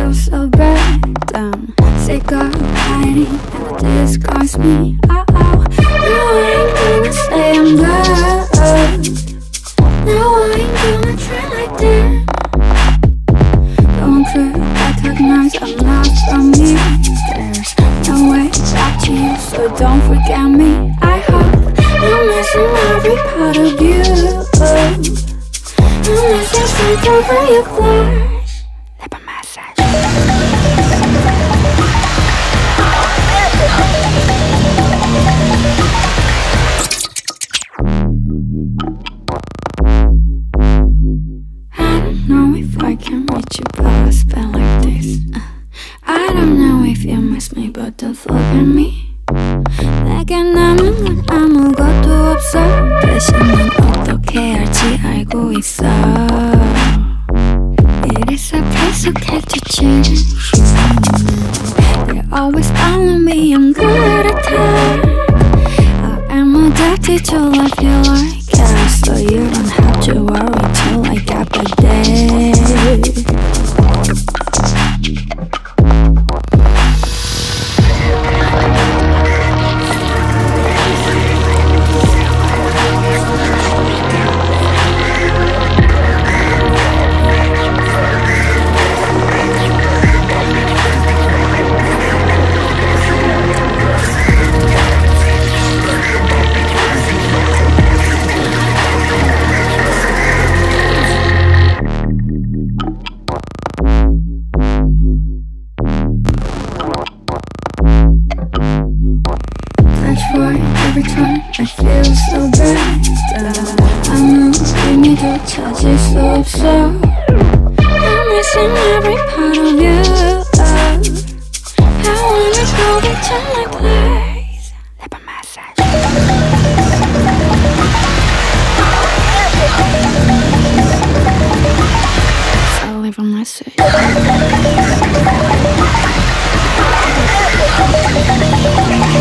feel so bad. I'm sick of hiding and it disgusts me. Oh, now I ain't gonna say I'm good. Now I ain't gonna try like that. Don't recognize I'm not from you. There's no way back to you, so don't forget me. I hope I'm missing every part of you. I'm missing something from your flesh. Lip massage. I don't know if I can reach you, but I spell like this. I don't know if you miss me, but don't forget me. 내게 남은 건 아무것도 없어. 대신은 어떻게 할지 알고 있어. It is a place okay to choose. They always follow me, I'm good at that. I am addicted to life you like it, so you don't have to worry till I get back there. Every time I feel so bad. 아무 의미도 찾을 수 없어. I'm missing every part of you. I wanna go to my place. Lip massage. So leave a message.